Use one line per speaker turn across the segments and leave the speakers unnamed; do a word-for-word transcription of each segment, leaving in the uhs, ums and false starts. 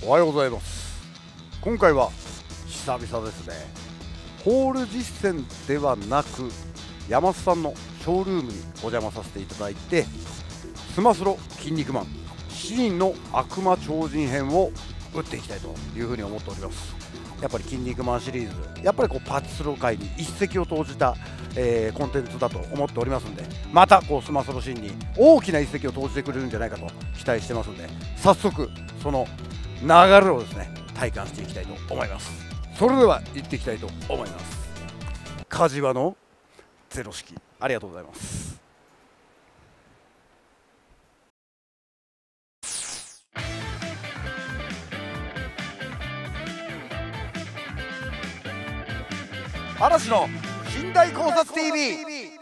おはようございます。今回は久々ですね。ホール実践ではなく山須さんのショールームにお邪魔させていただいて、スマスロ筋肉マンしちにんの悪魔超人編を打っていきたいというふうに思っております。やっぱり筋肉マンシリーズ、やっぱりこうパチスロ界に一石を投じた、えー、コンテンツだと思っておりますので、またこうスマスロシーンに大きな一石を投じてくれるんじゃないかと期待してますので、早速その流れをですね体感していきたいと思います。それでは行っていきたいと思います。梶場のゼロ式、ありがとうございます。嵐の近代考察 ティーブイ。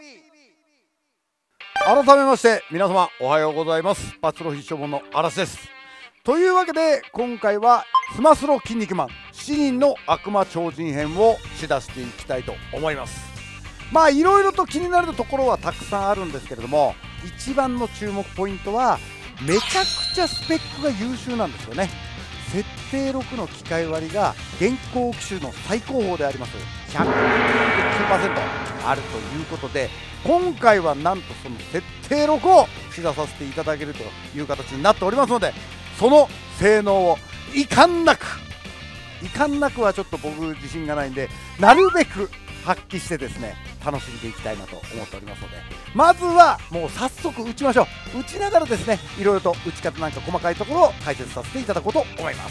改めまして皆様おはようございます。パチスロ必勝本の嵐です。というわけで今回はスマスロ筋肉マンしちにんの悪魔超人編をしだしていきたいと思います。まあいろいろと気になるところはたくさんあるんですけれども、一番の注目ポイントはめちゃくちゃスペックが優秀なんですよね。設定ろくの機械割りが現行機種の最高峰でありますひゃくにじゅうきゅうパーセント あるということで、今回はなんとその設定ろくをしださせていただけるという形になっておりますので、その性能をいかんなくいかんなくはちょっと僕自信がないんで、なるべく発揮してですね楽しんでいきたいなと思っておりますので、まずはもう早速打ちましょう。打ちながらですねいろいろと打ち方なんか細かいところを解説させていただこうと思います。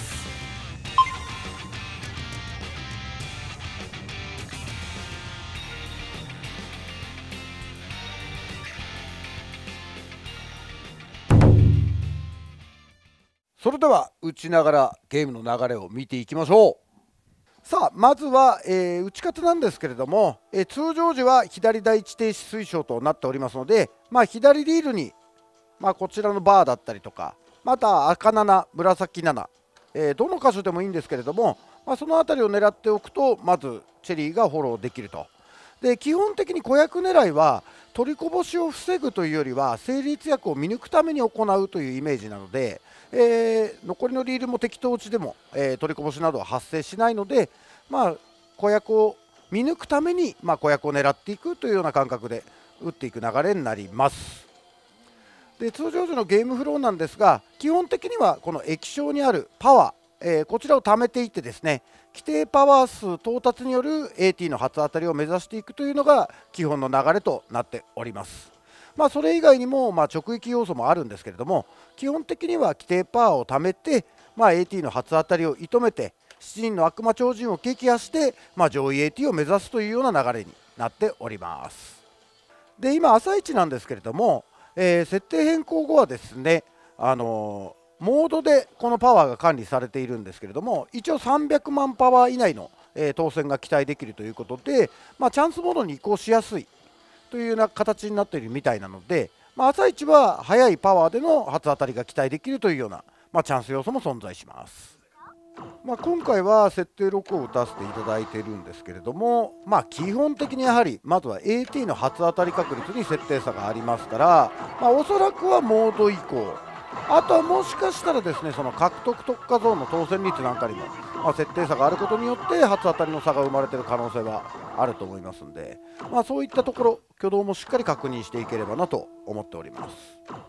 それでは打ちながらゲームの流れを見ていきましょう。さあまずは、えー、打ち方なんですけれども、えー、通常時は左第一停止推奨となっておりますので、まあ、左リールに、まあ、こちらのバーだったりとか、また赤なな、紫なな、えー、どの箇所でもいいんですけれども、まあ、その辺りを狙っておくとまずチェリーがフォローできると。で基本的に子役狙いは取りこぼしを防ぐというよりは成立薬を見抜くために行うというイメージなので、えー、残りのリールも適当打ちでも、えー、取りこぼしなどは発生しないので、まあ、子役を見抜くために、まあ、子役を狙っていくというような感覚で打っていく流れになります。で通常時のゲームフローなんですが、基本的にはこの液晶にあるパワー、えー、こちらを貯めていってですね、規定パワー数到達による エーティー の初当たりを目指していくというのが基本の流れとなっております。まあ、それ以外にもまあ直撃要素もあるんですけれども、基本的には規定パワーを貯めて、まあ、エーティー の初当たりを射止めてしちにんの悪魔超人を撃破して、まあ、上位 エーティー を目指すというような流れになっております。で今朝一なんですけれども、えー、設定変更後はですね、あのーモードでこのパワーが管理されているんですけれども、一応さんびゃくまんパワー以内の、えー、当選が期待できるということで、まあ、チャンスモードに移行しやすいというような形になっているみたいなので、まあ、朝一は速いパワーでの初当たりが期待できるというような、まあ、チャンス要素も存在します。まあ、今回は設定ろくを打たせていただいているんですけれども、まあ、基本的にやはりまずは エーティー の初当たり確率に設定差がありますから、まあ、おそらくはモード移行、あとはもしかしたらですねその獲得特化ゾーンの当選率なんかにも、まあ、設定差があることによって初当たりの差が生まれている可能性はあると思いますので、まあ、そういったところ挙動もしっかり確認していければなと思っております。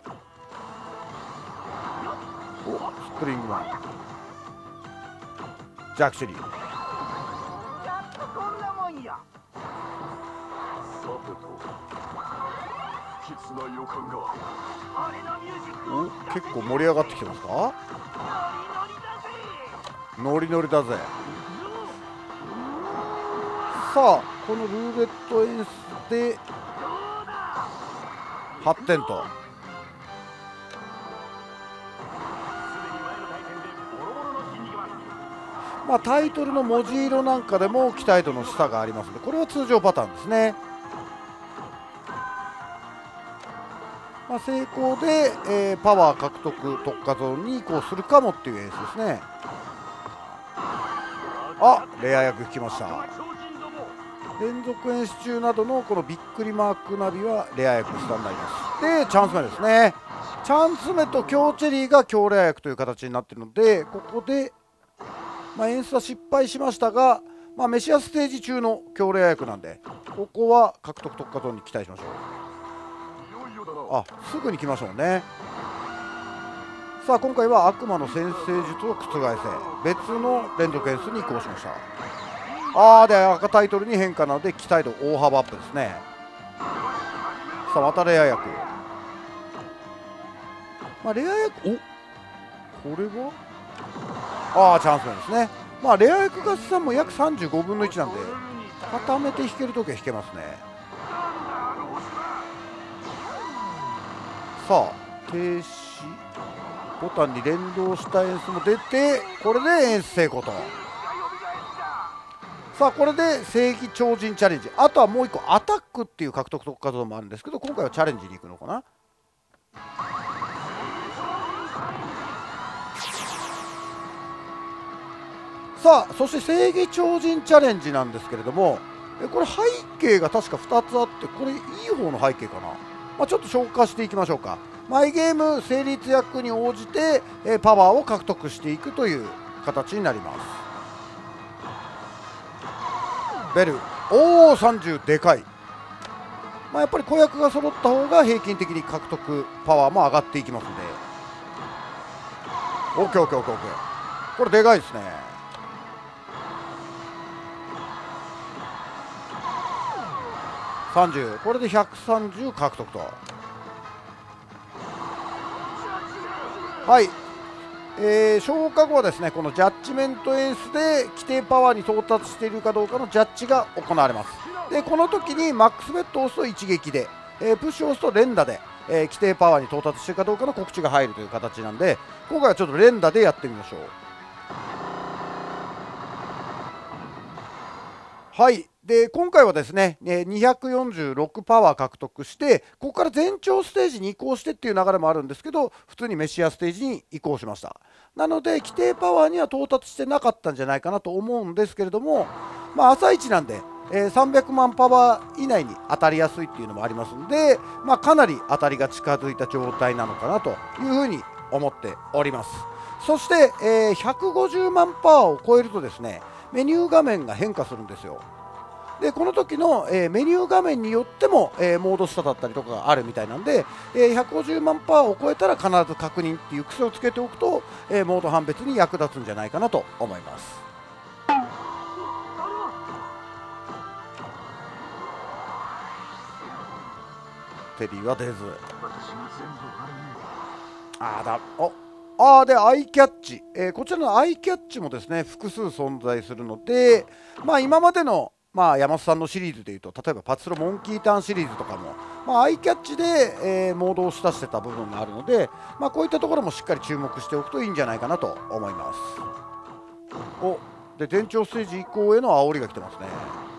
おスプリングマンジャックシェリー、お結構盛り上がってきてますか。ノリノリだぜ。さあこのルーレット演出ではってんと、まあ、タイトルの文字色なんかでも期待度の差がありますので、これは通常パターンですね。まあ、成功で、えー、パワー獲得特化ゾーンに移行するかもっていう演出ですね。あレア役引きました。連続演出中などのこのびっくりマークナビはレア役下になります。でチャンス目ですね。チチャンス目と強チェリーが強レア役という形になっているので、ここで、まあ、演出は失敗しましたが、まあ、メシアステージ中の強レア役なんで、ここは獲得特化ゾーンに期待しましょう。あ、すぐに来ましょうね。さあ今回は悪魔の先制術を覆せ、別の連続演出に移行しました。あーで赤タイトルに変化なので期待度大幅アップですね。さあまたレア役、まあ、レア役、おこれはああチャンスなんですね。まあレア役合算も約さんじゅうごぶんのいちなんで、固めて引けるときは引けますね。さあ停止ボタンに連動した演出も出て、これで演出成功と。さあこれで正義超人チャレンジ、あとはもういっこアタックっていう獲得特化ゾーンもあるんですけど、今回はチャレンジに行くのかな。さあそして正義超人チャレンジなんですけれども、えこれ背景が確かふたつあって、これいい方の背景かな。まあ、ちょっと消化していきましょうか。マイゲーム成立役に応じて、えパワーを獲得していくという形になります。ベル、おおさんじゅうでかい。まあ、やっぱり子役が揃った方が平均的に獲得パワーも上がっていきますので、オッケーオッケーオッケーオッケー、これでかいですね。さんじゅう、これでひゃくさんじゅう獲得と。はい、えー、消化後はですね、このジャッジメント演出で規定パワーに到達しているかどうかのジャッジが行われます。でこの時にマックスベッドを押すと一撃で、えー、プッシュを押すと連打で、えー、規定パワーに到達しているかどうかの告知が入るという形なんで、今回はちょっと連打でやってみましょう。はい、で今回はですねにひゃくよんじゅうろくパワー獲得して、ここから全長ステージに移行してっていう流れもあるんですけど、普通にメシアステージに移行しました。なので規定パワーには到達してなかったんじゃないかなと思うんですけれども、まあ朝一なんで、えー、さんびゃくまんパワー以内に当たりやすいっていうのもありますので、まあ、かなり当たりが近づいた状態なのかなというふうに思っております。そして、えー、ひゃくごじゅうまんパワーを超えるとですね、メニュー画面が変化するんですよ。でこの時の、えー、メニュー画面によっても、えー、モード下だったりとかがあるみたいなんで、えー、ひゃくごじゅうまんパワーを超えたら必ず確認っていう癖をつけておくと、えー、モード判別に役立つんじゃないかなと思います。テリーは出ず、あーだおあーでアイキャッチ、えー、こちらのアイキャッチもですね複数存在するので、まあ今までのまあ山本さんのシリーズでいうと、例えばパチスロモンキーターンシリーズとかも、まあ、アイキャッチで、えー、モードを下してた部分があるので、まあ、こういったところもしっかり注目しておくといいんじゃないかなと思います。おで全長ステージ移行への煽りが来てますね。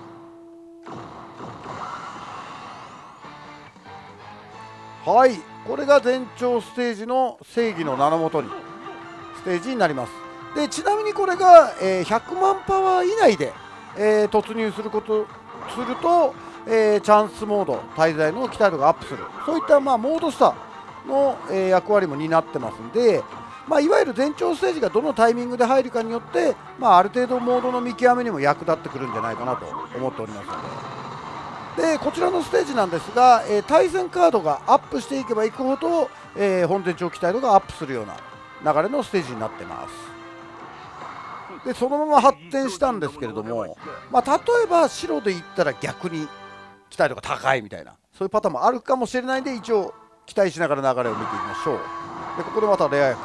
はい、これが全長ステージの正義の名のもとにステージになります。でちなみにこれが、えー、ひゃくまんパワー以内でえー、突入することすると、えー、チャンスモード滞在の期待度がアップする、そういった、まあ、モード下の、えー、役割も担ってますんで、まあ、いわゆる全長ステージがどのタイミングで入るかによって、まあ、ある程度モードの見極めにも役立ってくるんじゃないかなと思っておりますので、でこちらのステージなんですが、えー、対戦カードがアップしていけばいくほど、えー、本全長期待度がアップするような流れのステージになってます。でそのまま発展したんですけれども、まあ、例えば白でいったら逆に期待度が高いみたいな、そういうパターンもあるかもしれないんで、一応期待しながら流れを見ていきましょう。でここでまたレア役、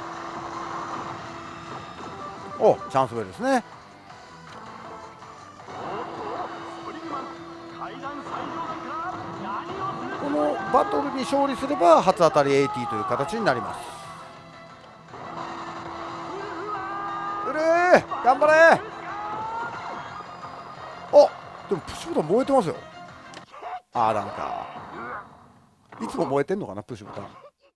おチャンスウェイですね。このバトルに勝利すれば初当たり エーティー という形になります。頑張れ。おでもプッシュボタン燃えてますよ。ああなんかいつも燃えてんのかなプッシュボタン。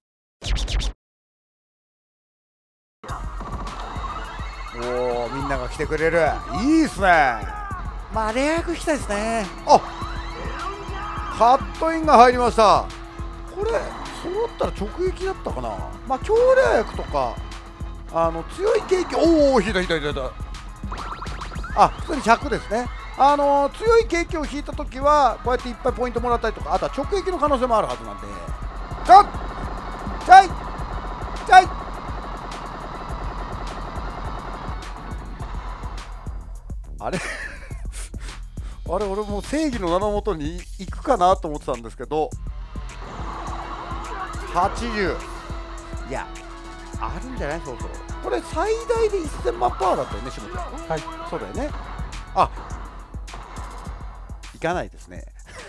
おおみんなが来てくれる、いいっすね。まあレア役引きたいですね。あカットインが入りました。これ揃絞ったら直撃だったかな。まあ強レア役とかあの強い景気、おお引いた引いた引いた、あ普通にひゃくですね。あのー、強い景気を引いたときはこうやっていっぱいポイントもらったりとか、あとは直撃の可能性もあるはずなんで、ちょっちょいちょいあれあれ俺もう正義の名のもとに行くかなと思ってたんですけど、はちじゅう、いやあるんじゃない、そうそう、これ最大でせんまんパワーだったよね、下ちゃん。はい、そうだよね。あ、いかないですね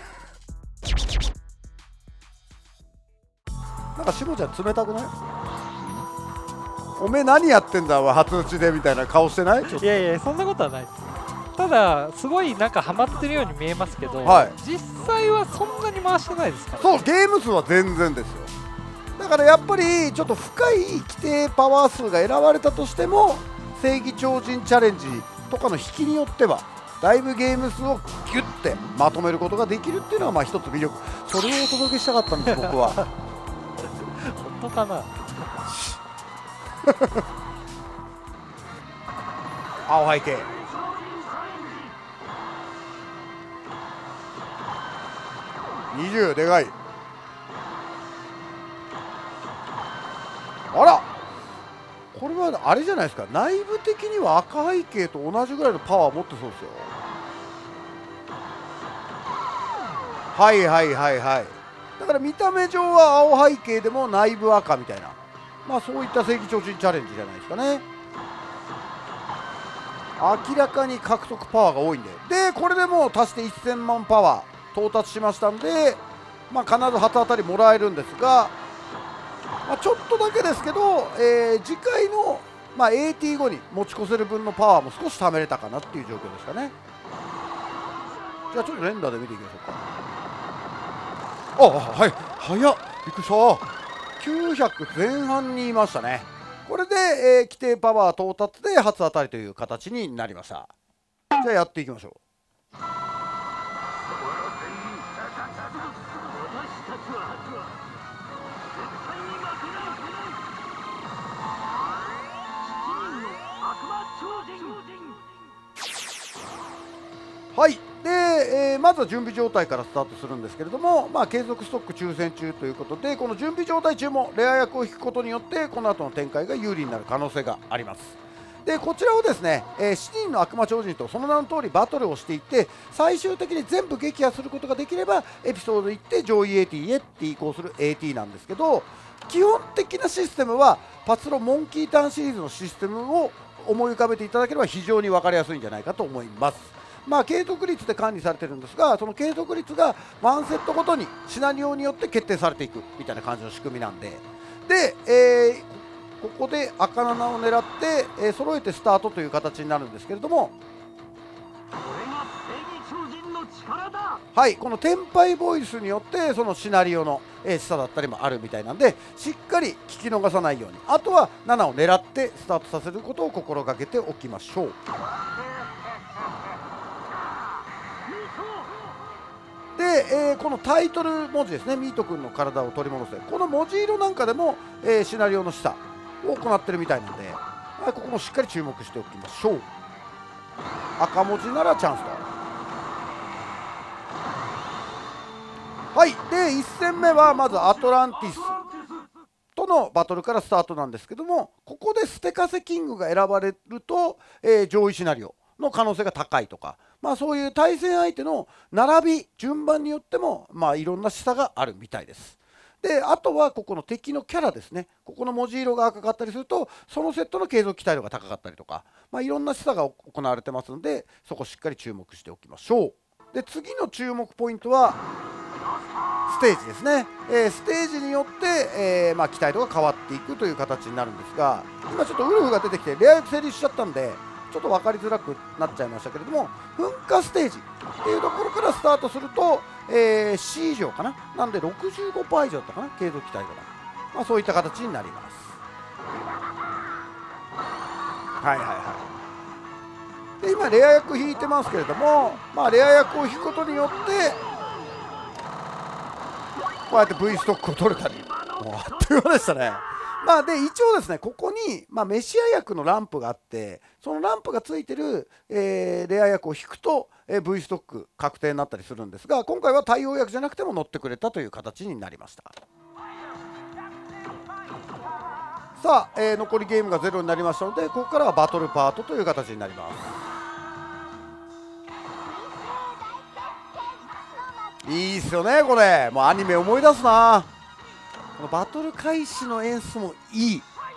なんか下ちゃん冷たくない？おめえ何やってんだ初打ちでみたいな顔してない？ちょっと。
いやいや、そんなことはないです。ただすごいなんかハマってるように見えますけど、
はい、
実際はそんなに回してないですから、
そう、ゲーム数は全然ですよ。だからやっぱりちょっと深い規定パワー数が選ばれたとしても、正義超人チャレンジとかの引きによってはだいぶゲーム数をギュッてまとめることができるっていうのがまあ一つ魅力。それをお届けしたかったんです僕は
本当かな
青背景にじゅうでかい。あらこれはあれじゃないですか、内部的には赤背景と同じぐらいのパワー持ってそうですよ。はいはいはいはい、だから見た目上は青背景でも内部赤みたいな、まあそういった正義超人チャレンジじゃないですかね。明らかに獲得パワーが多いんで、でこれでもう足してせんまんパワー到達しましたんで、まあ、必ず初当たりもらえるんですが、まあ、ちょっとだけですけど、えー、次回の、まあ、エーティーご に持ち越せる分のパワーも少し貯めれたかなっていう状況ですかね。じゃあちょっと連打で見ていきましょうか。あ、はい、早っ、びっくりした。きゅうひゃくぜん半にいましたね。これで、えー、規定パワー到達で初当たりという形になりました。じゃあやっていきましょう。はい、で、えー、まずは準備状態からスタートするんですけれども、まあ、継続ストック抽選中ということで、この準備状態中もレア役を引くことによってこの後の展開が有利になる可能性があります。でこちらをですね、えー、しちにんの悪魔超人とその名の通りバトルをしていって、最終的に全部撃破することができればエピソードいって上位 エーティー へって移行する エーティー なんですけど、基本的なシステムはパツロモンキーターンシリーズのシステムを思い浮かべていただければ非常に分かりやすいんじゃないかと思います。まあ継続率で管理されてるんですが、その継続率がワンセットごとにシナリオによって決定されていくみたいな感じの仕組みなんで、で、えーここで赤ななを狙って、えー、揃えてスタートという形になるんですけれども、はい、このテンパイボイスによってそのシナリオの、えー、示唆だったりもあるみたいなんで、しっかり聞き逃さないように、あとはななを狙ってスタートさせることを心がけておきましょう。で、えー、このタイトル文字ですね、ミート君の体を取り戻せ、この文字色なんかでも、えー、シナリオの示唆を行ってるみたいなので、はい、ここもしっかり注目しておきましょう。赤文字ならチャンスと。はい、でいっ戦目はまずアトランティスとのバトルからスタートなんですけども、ここでステカセキングが選ばれると、えー、上位シナリオの可能性が高いとか、まあ、そういう対戦相手の並び順番によっても、まあ、いろんな示唆があるみたいです。であとはここの敵のキャラですね、ここの文字色が赤かったりするとそのセットの継続期待度が高かったりとか、まあ、いろんな示唆が行われてますので、そこしっかり注目しておきましょう。で次の注目ポイントはステージですね、えー、ステージによって、えーまあ、期待度が変わっていくという形になるんですが、今ちょっとウルフが出てきてレア役成立しちゃったんでちょっと分かりづらくなっちゃいましたけれども、噴火ステージっていうところからスタートすると、えー、C 以上かな、なんで ろくじゅうごパーセント 以上だったかな、継続期待度が、まあ、そういった形になります。はいはいはい。で今レア役引いてますけれども、まあ、レア役を引くことによってこうやって V ストックを取れたり、 もうあっという間でしたね。まあで一応ですね、ここに、まあ、メシア薬のランプがあって、そのランプがついてる、えーレア薬を引くと、えー V ストック確定になったりするんですが、今回は対応薬じゃなくても乗ってくれたという形になりました。さあ、えー残りゲームがゼロになりましたので、ここからはバトルパートという形になります。いいっすよね、これ。もうアニメ思い出すな。このバトル開始の演出もいい。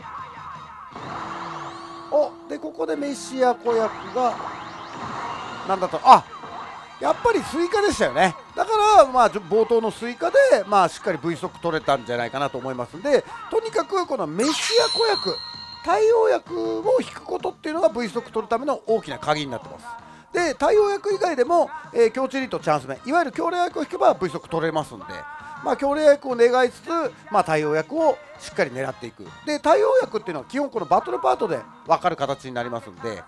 おでここでメシア子役がなんだと、あやっぱりスイカでしたよね。だからまあ冒頭のスイカでまあしっかり V ストック取れたんじゃないかなと思いますんで、とにかくこのメシア子役対応役を引くことっていうのが V ストック取るための大きな鍵になってます。で対応役以外でも、えー、強チェリーとチャンス目、いわゆる強烈役を引けば V ストック取れますんで、まあ、強烈役を願いつつ、まあ、対応役をしっかり狙っていく。で対応役っていうのは基本このバトルパートで分かる形になりますんで、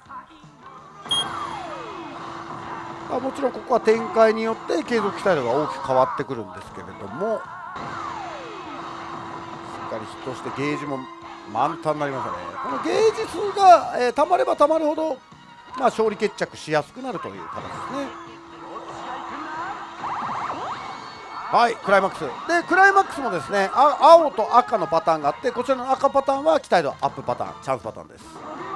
まあ、もちろんここは展開によって継続期待度が大きく変わってくるんですけれども、しっかりヒットしてゲージも満タンになりましたね。このゲージ数が、えー、たまればたまるほど、まあ、勝利決着しやすくなるという形ですね。はい、クライマックスでクライマックスもですね、あ青と赤のパターンがあって、こちらの赤パターンは期待度アップパターン、チャンスパターンです。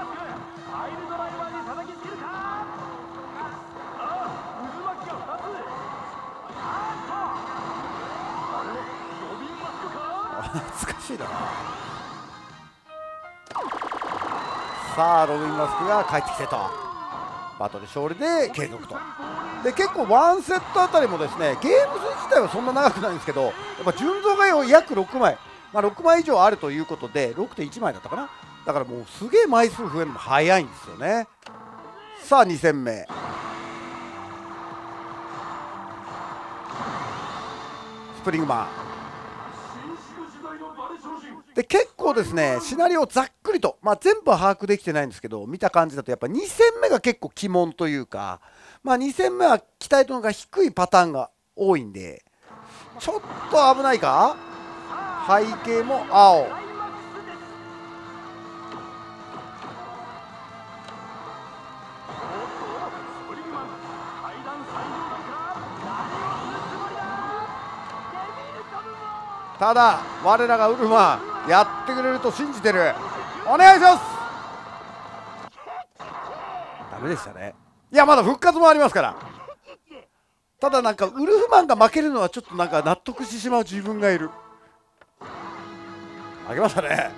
懐かしいな。さあロビンマスクが帰ってきてと、バトル勝利で継続と。で結構ワンセットあたりもですね、ゲーム数自体はそんな長くないんですけど、やっぱ純増が約ろくまい、まあ、ろくまい以上あるということで ろくてんいち 枚だったかな。だからもうすげえ枚数増えるのも早いんですよね。さあに戦目、スプリングマンで結構ですねシナリオをざっくりと、まあ、全部は把握できてないんですけど、見た感じだとやっぱに戦目が結構鬼門というか、まあ、に戦目は期待度が低いパターンが多いんで、ちょっと危ないか。背景も青、ただ我らがウルフマンやってくれると信じてる。お願いします。ダメでしたね。いやまだ復活もありますから。ただなんかウルフマンが負けるのはちょっとなんか納得してしまう自分がいる。負けましたね。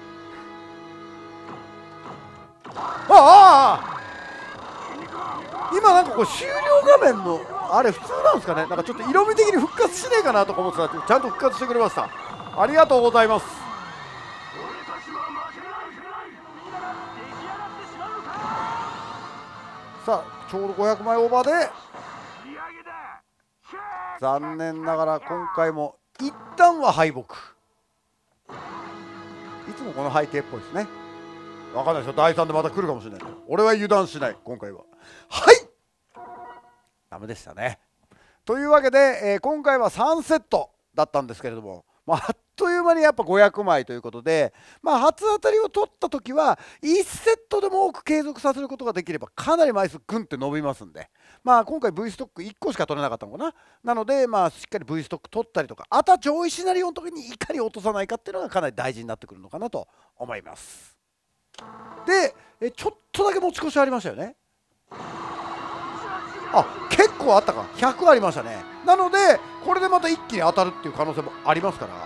ああ今なんかこう終了画面のあれ普通なんですかね。なんかちょっと色味的に復活しねえかなとか思ってたら、ちゃんと復活してくれました。ありがとうございます。さあちょうどごひゃくまいオーバーで残念ながら今回も一旦は敗北。いつもこの背景っぽいですね。分かんないですよ、だいさんでまた来るかもしれない。俺は油断しない今回は。はいダメでしたね。というわけで、えー、今回はさんセットだったんですけれども、まあ、あっという間にやっぱごひゃくまいということで、まあ、初当たりを取った時はいちセットでも多く継続させることができればかなり枚数グンって伸びますんで、まあ、今回 V ストックいっこしか取れなかったのかな。なので、まあ、しっかり V ストック取ったりとか、あとは上位シナリオの時にいかに落とさないかっていうのがかなり大事になってくるのかなと思います。でえちょっとだけ持ち越しありましたよね。あ結構あったか、ひゃくありましたね。なのでこれでまた一気に当たるっていう可能性もありますから。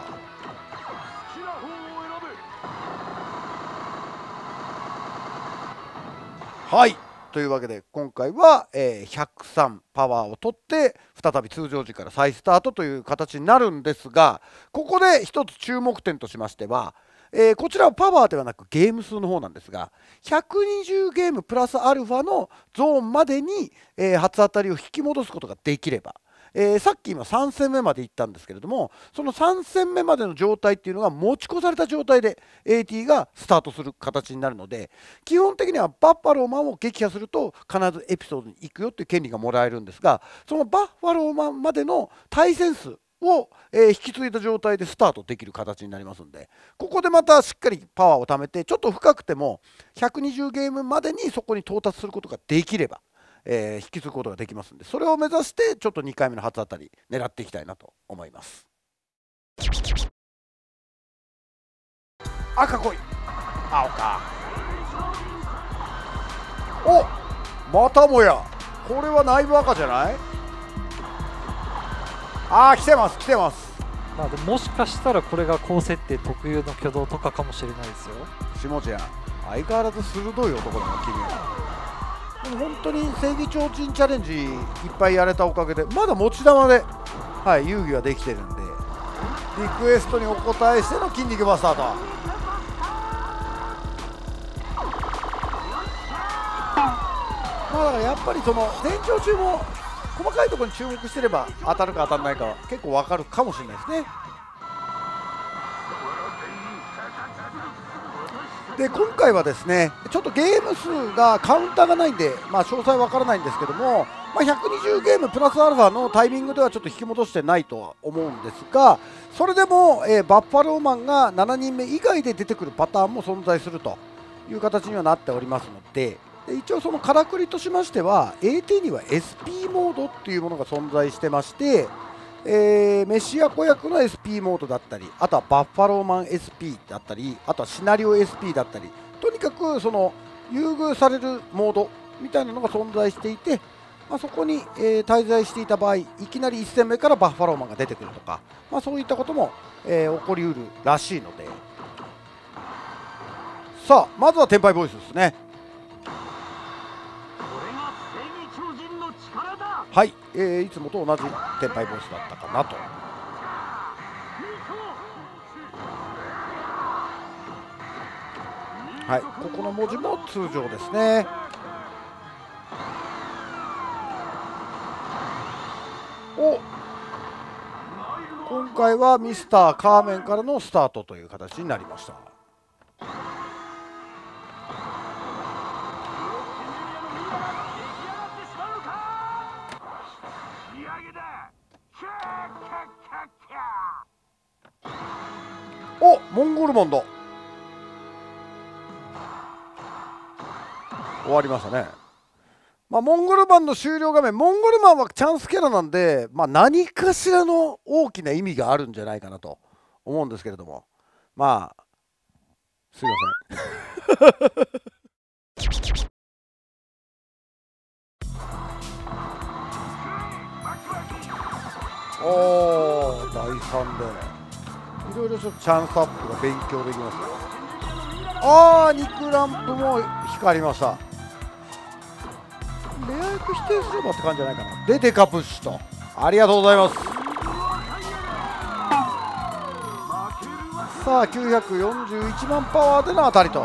はいというわけで今回は、えー、ひゃくさんパワーを取って再び通常時から再スタートという形になるんですが、ここで一つ注目点としましては、えー、こちらはパワーではなくゲーム数の方なんですが、ひゃくにじゅうゲームプラスアルファのゾーンまでに、えー、初当たりを引き戻すことができれば、えー、さっき今さん戦目まで行ったんですけれども、そのさん戦目までの状態っていうのが持ち越された状態で エーティー がスタートする形になるので、基本的にはバッファローマンを撃破すると必ずエピソードに行くよっていう権利がもらえるんですが、そのバッファローマンまでの対戦数を、えー引き継いだ状態でスタートできる形になりますんで、ここでまたしっかりパワーを貯めて、ちょっと深くてもひゃくにじゅうゲームまでにそこに到達することができれば、えー引き継ぐことができますんで、それを目指してちょっとにかいめの初当たり狙っていきたいなと思います。赤来い、青か。お、またもやこれは内部赤じゃない？ああ、来てます来てます。
まあでも、もしかしたらこれが高設定特有の挙動とかかもしれないですよ。
下地やん、相変わらず鋭い男だな君は。でも本当に正義提灯チャレンジいっぱいやれたおかげで、まだ持ち玉で、はい、遊戯はできてるんで、リクエストにお答えしての筋肉バスターと。まあだからやっぱりその前兆中も細かいところに注目してれば当たるか当たらないかは結構分かるかもしれないですね。で今回はですね、ちょっとゲーム数がカウンターがないんで、まあ、詳細わからないんですけども、まあ、ひゃくにじゅうゲームプラスアルファのタイミングではちょっと引き戻してないとは思うんですが、それでも、えーバッファローマンがしちにんめ以外で出てくるパターンも存在するという形にはなっておりますので、で一応そのからくりとしましては エーティー には エスピー モードっていうものが存在してまして、えーメシア子役の エスピー モードだったり、あとはバッファローマン エスピー だったり、あとはシナリオ エスピー だったり、とにかくその優遇されるモードみたいなのが存在していて、まあ、そこに、えー滞在していた場合、いきなりいち戦目からバッファローマンが出てくるとか、まあ、そういったことも、えー起こりうるらしいので、さあまずはテンパイボイスですね。はい、えーいつもと同じテンパイボイスだったかなと。はい、ここの文字も通常ですね。お、今回はミスターカーメンからのスタートという形になりました。お、モンゴルモンド終わりましたね。まあ、モンゴルマンの終了画面、モンゴルマンはチャンスキャラなんで、まあ、何かしらの大きな意味があるんじゃないかなと思うんですけれども、まあすいませんおお、だいさんでいろいろちょっとチャンスアップが勉強できますよ。ああ、肉ランプも光りました。レア役否定すればって感じじゃないかな。でデカプッシュと、ありがとうございます。さあきゅうひゃくよんじゅういちまんパワーでの当たりと。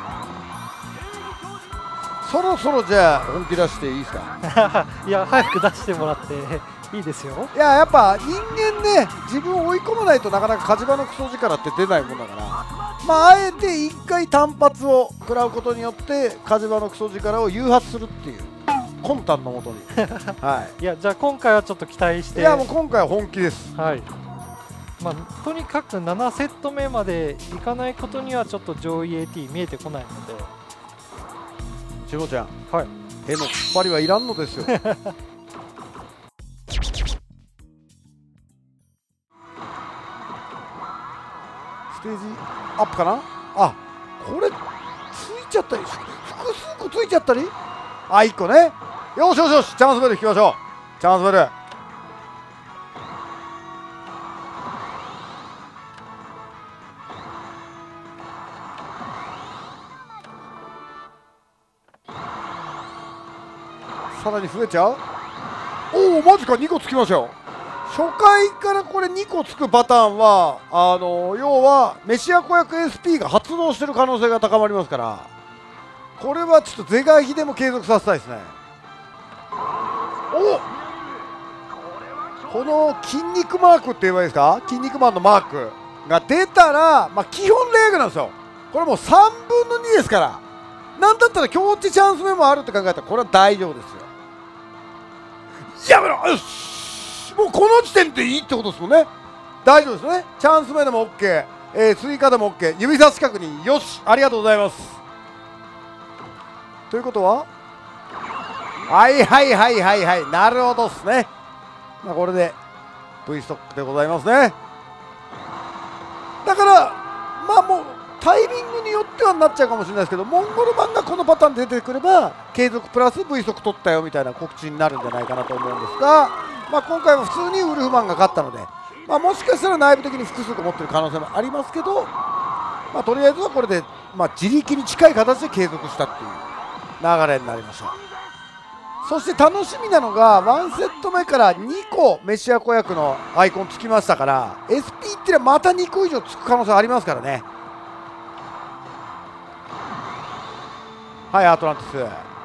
そろそろじゃあ本気出していいですか
いや、早く出してもらっていいですよ。
いや、やっぱ人間ね、自分を追い込まないとなかなか火事場のクソ力って出ないもんだから、まああえていっかい単発を食らうことによって火事場のクソ力を誘発するっていう魂胆のもとにはい、
いや、じゃあ今回はちょっと期待して。
いやもう今回は本気です。
はい、まあ、とにかくななセット目までいかないことにはちょっと上位 エーティー 見えてこないので、
しもちゃん、
はい、
への突っ張りはいらんのですよステージアップかなあ、これついちゃったり、複数個ついちゃったり、あ、いっこね。よしよしよし、チャンスベル引きましょう。チャンスベル、さらに増えちゃう。おお、マジか、にこつきましたよ。初回からこれにこつくパターンは、あの要はメシア子役 エスピー が発動してる可能性が高まりますから、これはちょっと是が非でも継続させたいですね。お、この筋肉マークって言えばいいですか、筋肉マンのマークが出たら、まあ、基本レーグなんですよ。これもうさんぶんのにですから、なんだったら強打チャンス目もあるって考えたらこれは大丈夫ですよ。やめろ、よし、 もうこの時点でいいってことですもんね。大丈夫ですね。チャンス目でも OK、えー、追加でも OK、 指差し確認よし、ありがとうございます。ということは、はいはいはいはいはい、なるほどっすね。まあ、これで V ストックでございますね。だからまあもうタイミングによってはなっちゃうかもしれないですけど、モンゴルマンがこのパターンで出てくれば継続プラス V ストック取ったよみたいな告知になるんじゃないかなと思うんですが、まあ、今回は普通にウルフマンが勝ったので、まあ、もしかしたら内部的に複数個持ってる可能性もありますけど、まあ、とりあえずはこれで、まあ、自力に近い形で継続したっていう流れになりました。そして楽しみなのがワンセット目からにこメシア子役のアイコンつきましたから、 エスピー っていうのはまたにこ以上つく可能性ありますからね。はい、アトランティス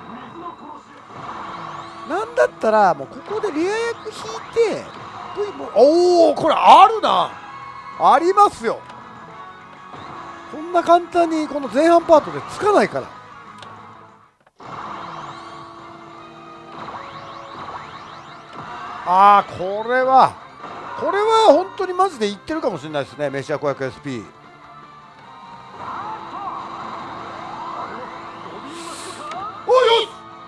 なんだったらもうここでレア役引いて V も、おおこれあるな、ありますよ。こんな簡単にこの前半パートでつかないから。ああこれはこれは本当にマジでいってるかもしれないですね、メシア子役 エスピー。 おいよし、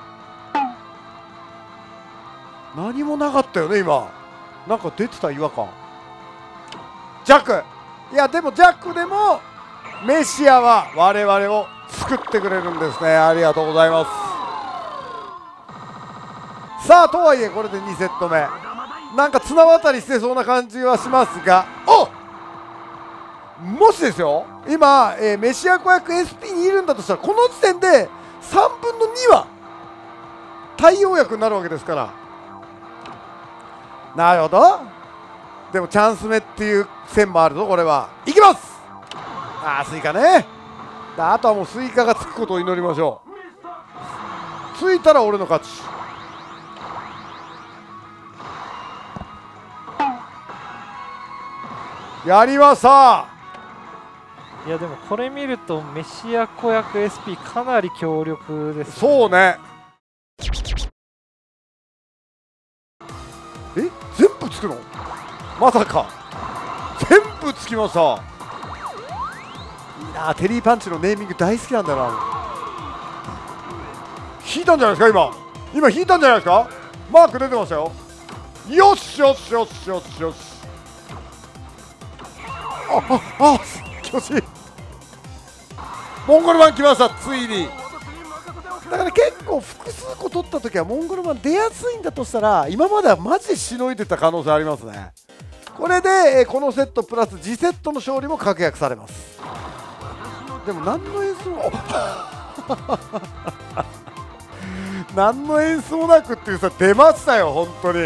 何もなかったよね今。なんか出てた違和感。ジャック、いやでもジャックでもメシアは我々を救ってくれるんですね。ありがとうございます。さあとはいえこれでにセット目、なんか綱渡りしてそうな感じはしますが、おもしですよ今、えー、メシア子役 エスピー にいるんだとしたらこの時点でさんぶんのには太陽役になるわけですから。なるほど。でもチャンス目っていう線もあるぞ。これはいきます。ああスイカね。あとはもうスイカがつくことを祈りましょう。ついたら俺の勝ち。やりました。
いやでもこれ見るとメシア子役 エスピー かなり強力です、ね、
そうね。え全部つくのまさか。全部つきました。いいな、テリーパンチのネーミング大好きなんだよな。引いたんじゃないですか今。今引いたんじゃないですか。マーク出てましたよ。よしよしよしよしよし。あああ調子いい。モンゴルマン来ました、ついに。だから結構複数個取った時はモンゴルマン出やすいんだとしたら、今まではマジでしのいでた可能性ありますね。これで、えー、このセットプラス次セットの勝利も確約されます。でも何の演出も何の演出もなくっていうさ、出ましたよ本当に。い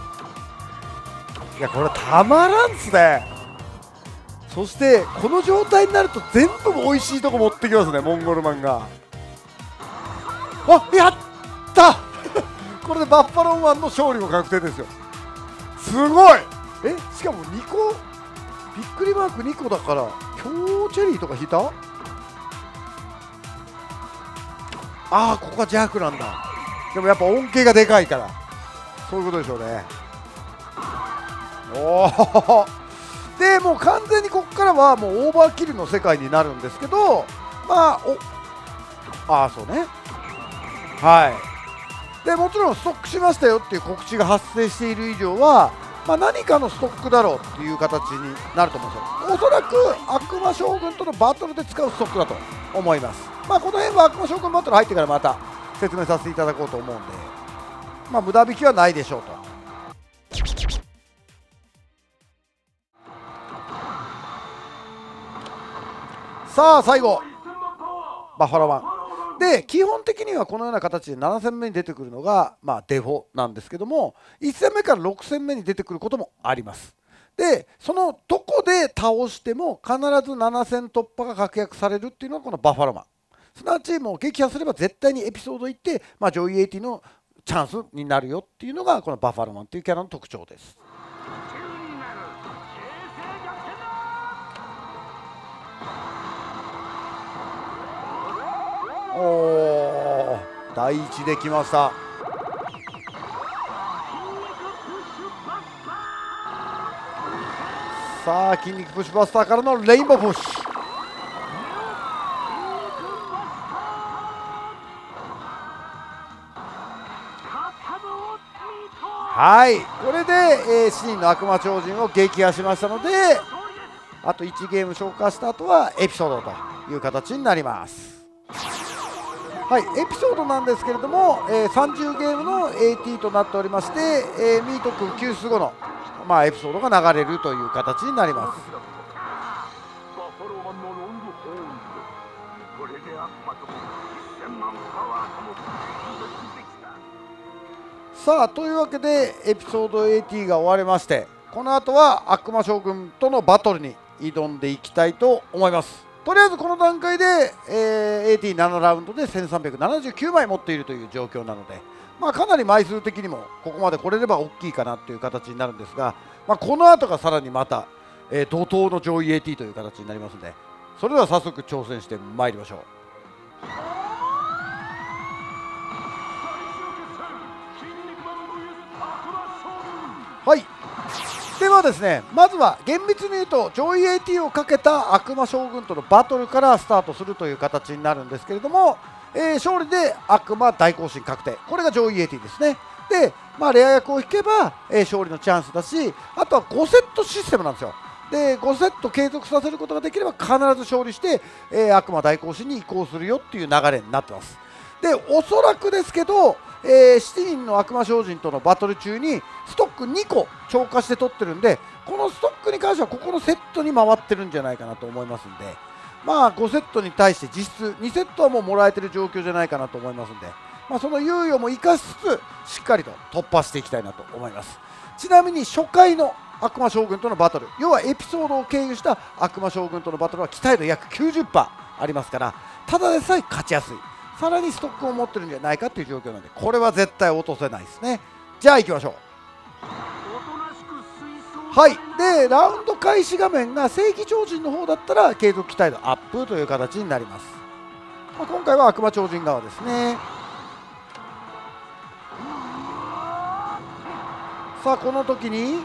やこれたまらんっすね。そしてこの状態になると全部美味しいとこ持ってきますね、モンゴルマンが。あやったこれでバッファローマンの勝利も確定ですよ。すごい。えしかもにこびっくりマークにこだから、強チェリーとか引いた。ああここがジャークなんだ。でもやっぱ恩恵がでかいからそういうことでしょうね。おおでもう完全にここからはもうオーバーキルの世界になるんですけど、まあおああそうね、はいでもちろんストックしましたよっていう告知が発生している以上は、まあ、何かのストックだろうっていう形になると思うんですよ。おそらく悪魔将軍とのバトルで使うストックだと思います。まあこの辺は悪魔将軍バトル入ってからまた説明させていただこうと思うんで、まあ無駄引きはないでしょうと。さあ最後バッファローマンで、基本的にはこのような形でなな戦目に出てくるのが、まあ、デフォなんですけども、いち戦目からろく戦目に出てくることもあります。でそのどこで倒しても必ずなな戦突破が確約されるっていうのがこのバッファローマン。すなわちもう撃破すれば絶対にエピソードいって、まあ、ジョイエイティのチャンスになるよっていうのがこのバッファローマンっていうキャラの特徴です。おお第一できました。 さあ筋肉プッシュバスターからのレインボープッシュ。はい、これで、えー、しちにんの悪魔超人を撃破しましたので、あといちゲーム消化した後はエピソードという形になります。はい、エピソードなんですけれども、えー、さんじゅうゲームの エーティー となっておりまして、えー、ミート君救出後の、まあ、エピソードが流れるという形になります。さあというわけでエピソード エーティー が終わりまして、この後は悪魔将軍とのバトルに挑んでいきたいと思います。とりあえずこの段階で、えー、エーティーなな ラウンドでせんさんびゃくななじゅうきゅうまい持っているという状況なので、まあ、かなり枚数的にもここまで来れれば大きいかなという形になるんですが、まあ、この後がさらにまた、えー、怒涛の上位 エーティー という形になりますので、それでは早速挑戦してまいりましょう。はい、ではですね、まずは厳密に言うと上位 エーティー をかけた悪魔将軍とのバトルからスタートするという形になるんですけれども、えー、勝利で悪魔大行進確定、これが上位 エーティー ですね。で、まあ、レア役を引けば、えー、勝利のチャンスだし、あとはごセットシステムなんですよ。でごセット継続させることができれば必ず勝利して、えー、悪魔大行進に移行するよっていう流れになってます。でおそらくですけど、えー、しちにんの悪魔超人とのバトル中にストックにこ超過して取ってるんで、このストックに関してはここのセットに回ってるんじゃないかなと思いますんで、まあごセットに対して実質にセットはもうもらえてる状況じゃないかなと思いますんで、まあ、その猶予も生かしつつしっかりと突破していきたいなと思います。ちなみに初回の悪魔将軍とのバトル、要はエピソードを経由した悪魔将軍とのバトルは期待度約 きゅうじゅっパーセント ありますから、ただでさえ勝ちやすい、さらにストックを持ってるんじゃないかという状況なので、これは絶対落とせないですね。じゃあ行きましょう。はい、でラウンド開始画面が正規超人の方だったら継続期待度アップという形になります。まあ、今回は悪魔超人側ですね。さあこの時に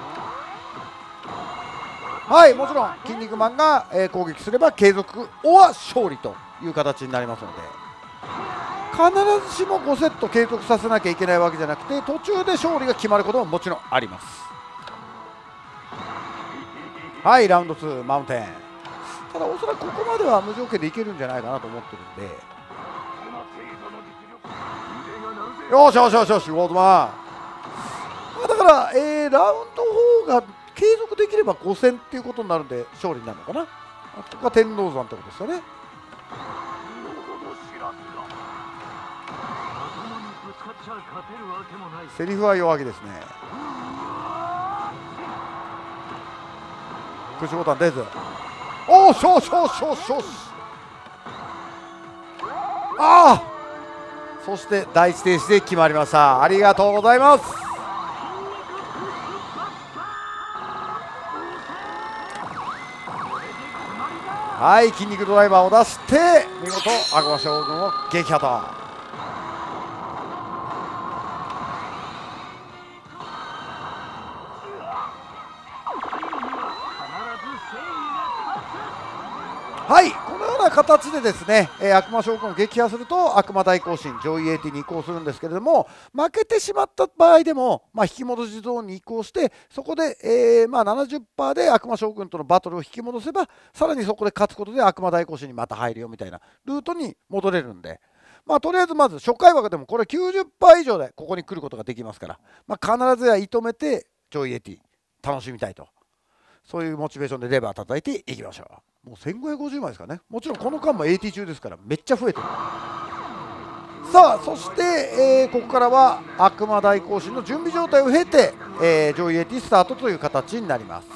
はい、もちろん筋肉マンが、えー、攻撃すれば継続は勝利という形になりますので、必ずしもごセット継続させなきゃいけないわけじゃなくて、途中で勝利が決まることももちろんあります。はい、ラウンドツーマウンテン。ただおそらくここまでは無条件でいけるんじゃないかなと思ってるんで、よしよしよしよし、ウォーズマン。だから、えー、ラウンドよんが継続できればご戦っていうことになるんで勝利になるのかな。あここが天王山ってことですよね。セリフは弱気ですね。プッシュボタン出ず、おおしょしょしょしょし、ああそして第一停止で決まりました。ありがとうございます。はい、筋肉ドライバーを出して見事悪魔将軍を撃破と。はい、このような形でですね、えー、悪魔将軍を撃破すると悪魔大行進上位 エーティー に移行するんですけれども、負けてしまった場合でも、まあ、引き戻しゾーンに移行して、そこで、えーまあ、ななじゅっパーセント で悪魔将軍とのバトルを引き戻せば、さらにそこで勝つことで悪魔大行進にまた入るよみたいなルートに戻れるんで、まあ、とりあえずまず初回枠でもこれ きゅうじゅっパーセント 以上でここに来ることができますから、まあ、必ずや射止めて上位 エーティー 楽しみたいと。そういうモチベーションでレバー叩いていきましょう。もうせんごひゃくごじゅうまいですかね。もちろんこの間も エーティー 中ですからめっちゃ増えてる。さあそして、えー、ここからは悪魔大行進の準備状態を経て、えー、上位 エーティー スタートという形になります。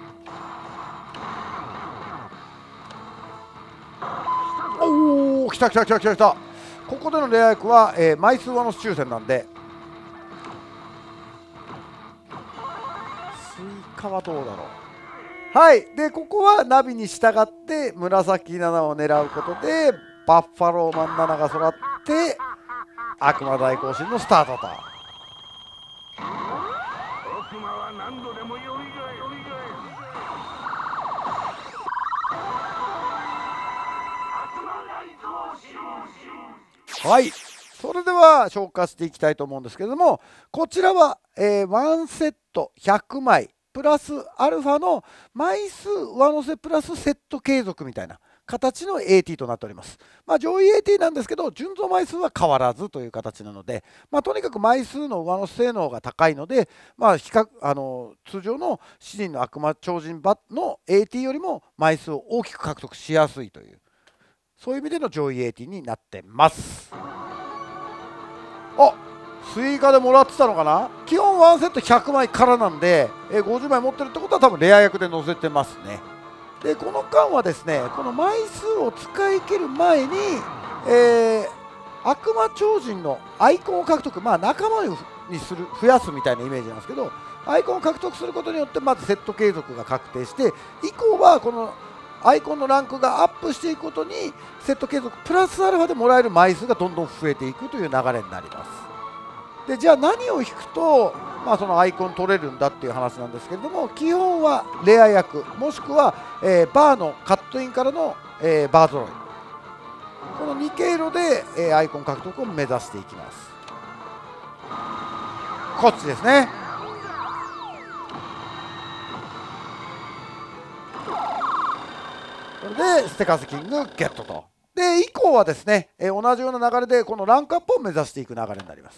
おお、来た来た来た来た来た。ここでのレア役は、えー、枚数上の抽選なんで、スイカはどうだろう。はい、でここはナビに従って紫ななを狙うことでバッファローマンななが育って悪魔大行進のスタートと。 はい、それでは消化していきたいと思うんですけれども、こちらは、えー、ワンセットひゃくまいプラスアルファの枚数上乗せプラスセット継続みたいな形の エーティー となっております。まあ、上位 エーティー なんですけど、純増枚数は変わらずという形なので、まあ、とにかく枚数の上乗せ性能が高いので、まあ、比較あの通常のシリンの悪魔超人バの エーティー よりも枚数を大きく獲得しやすいという、そういう意味での上位 エーティー になってます。あ、追加でもらってたのかな。基本ワンセットひゃくまいからなんで、えごじゅうまい持ってるってことは多分レア役で載せてますね。でこの間はですね、この枚数を使い切る前に、えー、悪魔超人のアイコンを獲得、まあ仲間にする増やすみたいなイメージなんですけど、アイコンを獲得することによってまずセット継続が確定して、以降はこのアイコンのランクがアップしていくことにセット継続プラスアルファでもらえる枚数がどんどん増えていくという流れになります。でじゃあ何を引くと、まあ、そのアイコン取れるんだっていう話なんですけれども、基本はレア役もしくは、えー、バーのカットインからの、えー、バー揃い、このに経路で、えー、アイコン獲得を目指していきます。こっちですね。これでステカスキングゲットと。で以降はですね、えー、同じような流れでこのランクアップを目指していく流れになります。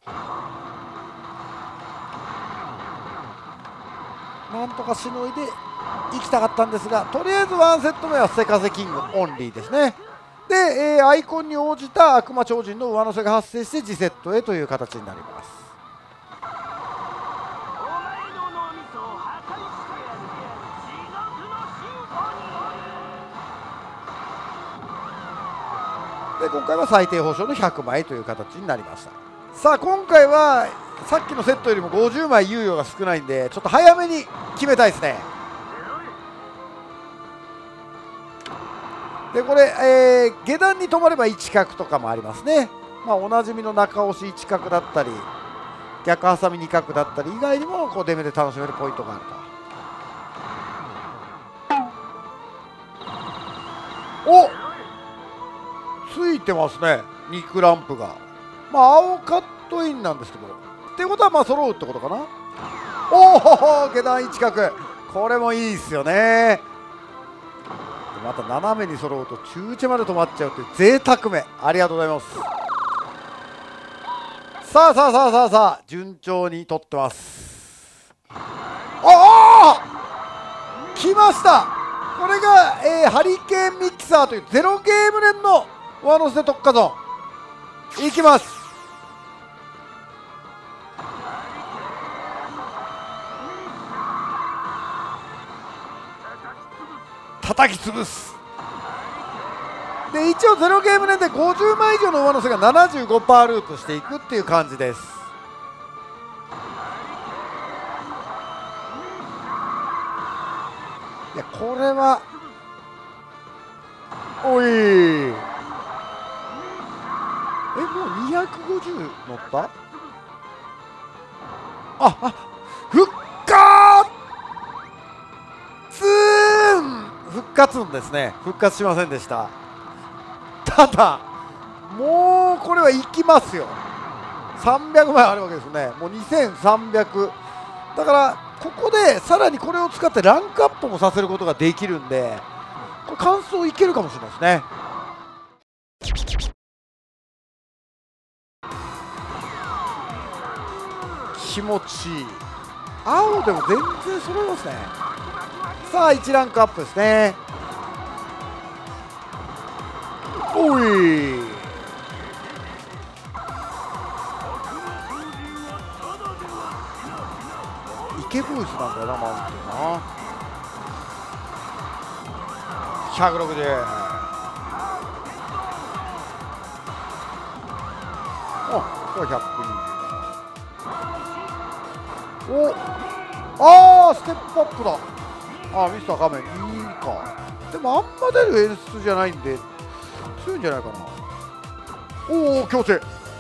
なんとかしのいでいきたかったんですが、とりあえずワンセット目はステカセキングオンリーですね。で、えー、アイコンに応じた悪魔超人の上乗せが発生して次セットへという形になります。で今回は最低報酬のひゃくまいという形になりました。さあ今回はさっきのセットよりもごじゅうまい猶予が少ないんで、ちょっと早めに決めたいですね。でこれ、えー、下段に止まればいち角とかもありますね。まあ、おなじみの中押しいち角だったり逆挟みに角だったり以外にもこう出目で楽しめるポイントがあると。おっついてますね、肉ランプが。まあ青カットインなんですけど、っていうことはまあ揃うってことかな。おお下段いち角、これもいいっすよね。また斜めに揃うと中地まで止まっちゃうという贅沢め、ありがとうございます。さあさあさあさあさあ順調に取ってます。ああ来ました。これが、えー、ハリケーンミキサーというゼロゲーム連の上乗せ特化ゾーンいきます。叩き潰す。で一応ゼロゲーム連でごじゅうまい以上の上乗せが ななじゅうごパーセント ループしていくっていう感じです。いやこれはおいえもうにひゃくごじゅう乗った。ああ復活ツーン復活んですね。復活しませんでした。ただもうこれはいきますよ。さんびゃくまいあるわけですね。もうにせんさんびゃくだからここでさらにこれを使ってランクアップもさせることができるんで、これ完走いけるかもしれないですね。気持ちいい。青でも全然揃いますね。さあいちランクアップですね。おい池ボイスなんだよな、マウンテンな。ひゃくろくじゅう。あ、これひゃくにじゅう。おあーステップアップだ。あミスター仮面いいか。でもあんま出る演出じゃないんで強いんじゃないかな。おお強制。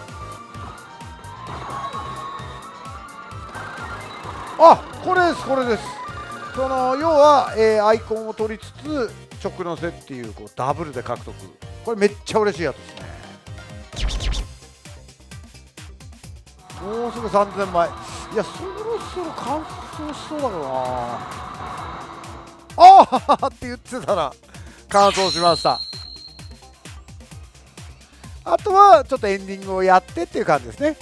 あこれですこれです。その要は、えー、アイコンを取りつつ直乗せっていう、こうダブルで獲得。これめっちゃ嬉しいやつですね。 もうすぐさんぜんまい。いや、そろそろ完走しそうだけどな。ああって言ってたら完走しました。あとはちょっとエンディングをやってっていう感じですね。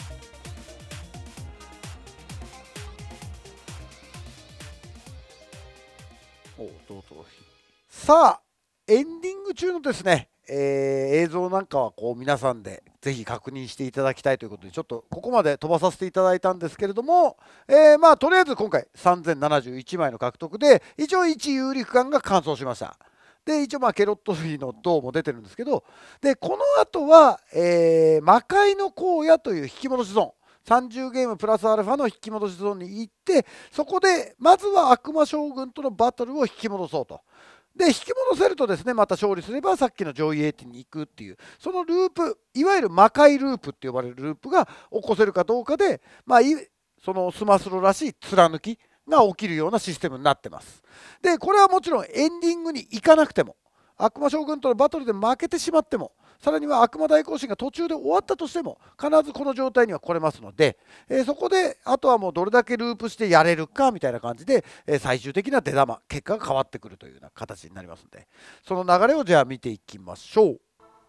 おどうぞ。さあエンディング中のですね、えー、映像なんかはこう皆さんでぜひ確認していただきたいということで、ちょっとここまで飛ばさせていただいたんですけれども、えー、まあとりあえず今回さんぜんななじゅういちまいの獲得で、一応いち有利区間が完走しました。で一応まあケロットフィーの銅も出てるんですけど、でこの後は、えー、魔界の荒野という引き戻しゾーン、さんじゅうゲームプラスアルファの引き戻しゾーンに行って、そこでまずは悪魔将軍とのバトルを引き戻そうと。で引き戻せるとですね、また勝利すればさっきの上位 エーティー に行くっていう、そのループ、いわゆる魔界ループって呼ばれるループが起こせるかどうかで、まあ、そのスマスロらしい貫きが起きるようなシステムになってます。でこれはもちろんエンディングに行かなくても、悪魔将軍とのバトルで負けてしまっても、さらには悪魔大行進が途中で終わったとしても必ずこの状態には来れますので、えー、そこであとはもうどれだけループしてやれるかみたいな感じで、えー、最終的な出玉結果が変わってくるというような形になりますので、その流れをじゃあ見ていきましょう。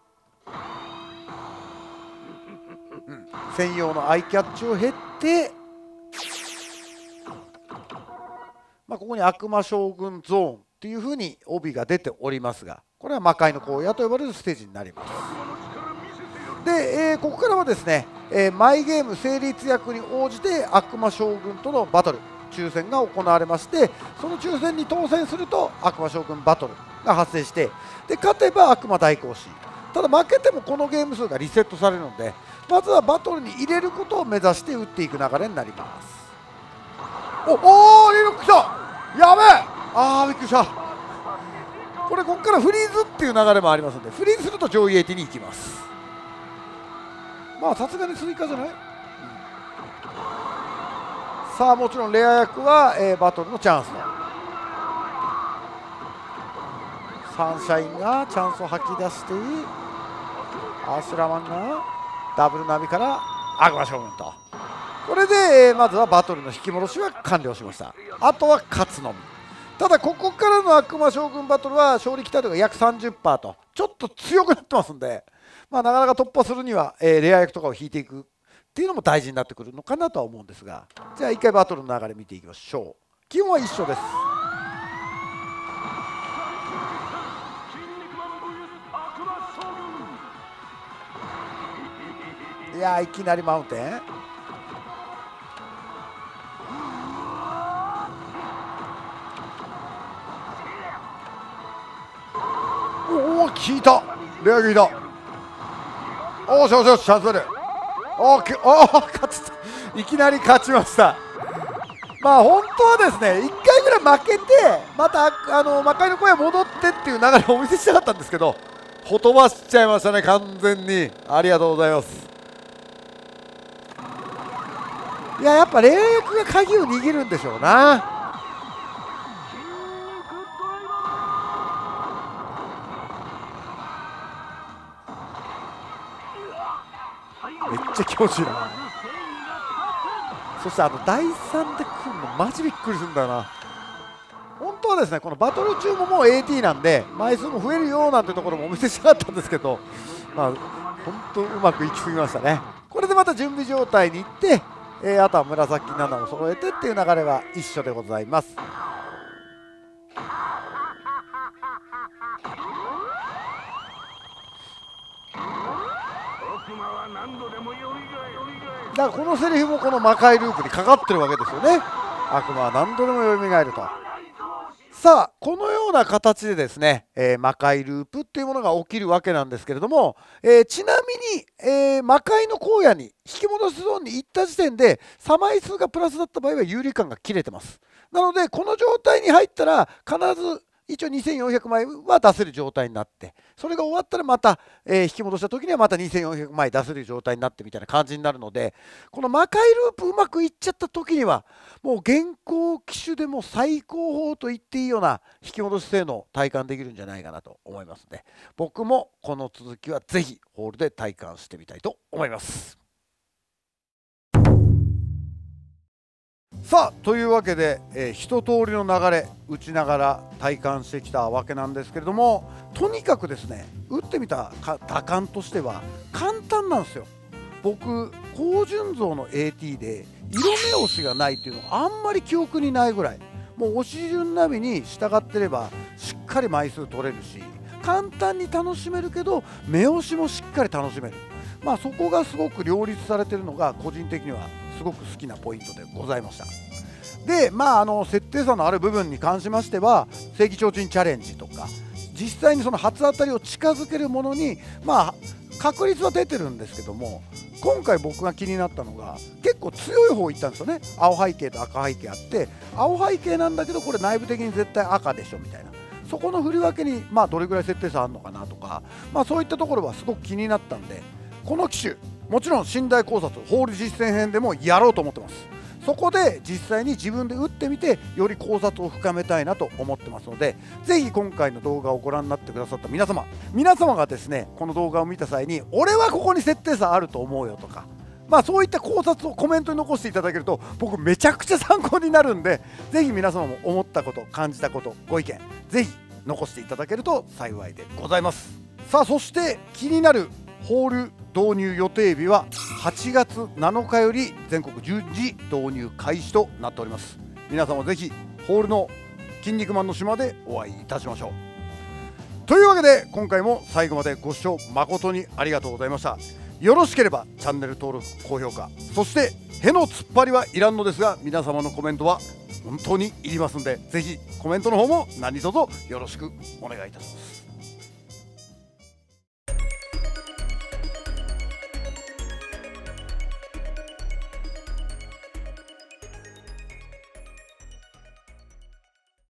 うん、専用のアイキャッチを経って、まあ、ここに悪魔将軍ゾーンっていうふうに帯が出ておりますが、これは魔界の荒野と呼ばれるステージになります。で、えー、ここからはですね、えー、マイゲーム成立役に応じて悪魔将軍とのバトル抽選が行われまして、その抽選に当選すると悪魔将軍バトルが発生して、で勝てば悪魔大行進、ただ負けてもこのゲーム数がリセットされるので、まずはバトルに入れることを目指して打っていく流れになります。おおー、リロック来た、やべえ、あーびっくりした。これここからフリーズっていう流れもありますので、フリーズすると上位 エーティー に行きます。まあさすがに追加じゃない、うん、さあもちろんレア役は、えー、バトルのチャンスだ。サンシャインがチャンスを吐き出して、アシュラマンがダブルナビから悪魔将軍と、これで、えー、まずはバトルの引き戻しは完了しました。あとは勝つのみ。ただここからの悪魔将軍バトルは勝利期待度が約 さんじゅっパーセント とちょっと強くなってますんで、まあ、なかなか突破するには、えー、レア役とかを引いていくっていうのも大事になってくるのかなとは思うんですが、じゃあ一回バトルの流れ見ていきましょう。基本は一緒です。いやー、いきなりマウンテン、おお効いた、レア効いた、おーしよしよし、チャンスある、おーおー勝つ、いきなり勝ちました。まあ本当はですね、いっかいぐらい負けてまたあの魔界の声戻ってっていう流れをお見せしたかったんですけど、ほとばしちゃいましたね、完全に。ありがとうございます。いや、やっぱレア役が鍵を握るんでしょうな。めっちゃ気持ちいいな。そしてあのだいさんで来るのマジびっくりするんだよな。本当はですね、このバトル中ももう エーティー なんで枚数も増えるよなんてところもお見せしたかったんですけど、まあ本当うまくいきすぎましたね。これでまた準備状態に行って、えー、あとは紫ななを揃えてっていう流れは一緒でございます。だからこのセリフもこの魔界ループにかかってるわけですよね。悪魔は何度でも蘇ると。さあこのような形でですね、えー、魔界ループっていうものが起きるわけなんですけれども、えー、ちなみに、えー、魔界の荒野に引き戻しゾーンに行った時点で差枚数がプラスだった場合は有利感が切れてます。なのでこの状態に入ったら必ず一応にせんよんひゃくまいは出せる状態になって、それが終わったらまた、えー、引き戻した時にはまたにせんよんひゃくまい出せる状態になってみたいな感じになるので、この魔界ループうまくいっちゃった時にはもう現行機種でも最高峰と言っていいような引き戻し性能を体感できるんじゃないかなと思いますので、僕もこの続きはぜひホールで体感してみたいと思います。 さあというわけで、えー、一通りの流れ打ちながら体感してきたわけなんですけれども、とにかくですね打ってみた打感としては簡単なんですよ。僕高純増の エーティー で色目押しがないっていうのあんまり記憶にないぐらい、もう押し順ナビに従ってればしっかり枚数取れるし簡単に楽しめるけど目押しもしっかり楽しめる、まあそこがすごく両立されてるのが個人的にはすごく好きなポイントでございました。でまああの設定差のある部分に関しましては正規提灯チャレンジとか実際にその初当たりを近づけるものにまあ確率は出てるんですけども、今回僕が気になったのが結構強い方いったんですよね。青背景と赤背景あって青背景なんだけどこれ内部的に絶対赤でしょみたいな、そこの振り分けにまあどれぐらい設定差あるのかなとか、まあそういったところはすごく気になったんで、この機種もちろん寝台考察ホール実践編でもやろうと思ってます。そこで実際に自分で打ってみてより考察を深めたいなと思ってますので、ぜひ今回の動画をご覧になってくださった皆様皆様がですねこの動画を見た際に俺はここに設定差あると思うよとか、まあそういった考察をコメントに残していただけると僕めちゃくちゃ参考になるんで、ぜひ皆様も思ったこと感じたことご意見ぜひ残していただけると幸いでございます。さあそして気になるホール導入予定日ははちがつなのかより全国順次導入開始となっております。皆様ぜひホールの筋肉マンの島でお会いいたしましょう。というわけで今回も最後までご視聴誠にありがとうございました。よろしければチャンネル登録高評価、そしてへの突っ張りはいらんのですが皆様のコメントは本当にいりますので、ぜひコメントの方も何卒よろしくお願いいたします。